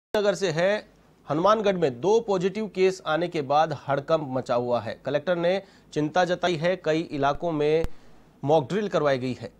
नगर से है। हनुमानगढ़ में 2 पॉजिटिव केस आने के बाद हड़कंप मचा हुआ है। कलेक्टर ने चिंता जताई है। कई इलाकों में मॉक ड्रिल करवाई गई है।